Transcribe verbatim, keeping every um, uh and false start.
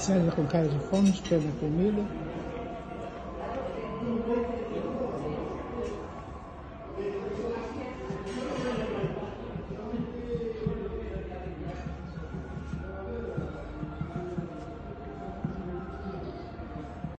César com cara de fome, esperando a comida.